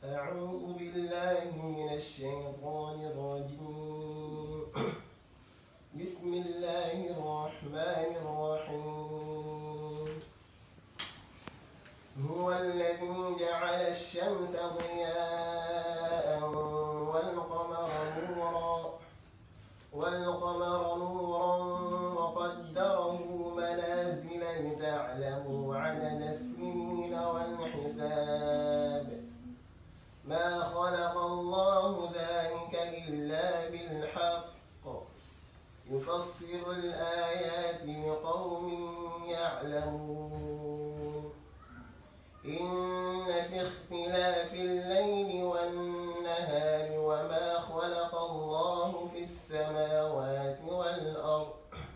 أعوذ بالله من الشيطان الرجيم. بسم الله الرحمن الرحيم. هو الذي جعل الشمس ضياء والقمر نورا وقدره منازل لتعلموا عدد السنين والحساب. ما خلق الله ذلك إلا بالحق يفصل الآيات لقوم يعلمون. إن في اختلاف الليل والنهار وما خلق الله في السماوات والأرض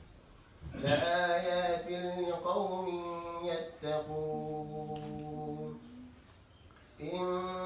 لآيات لقوم يتقون. إن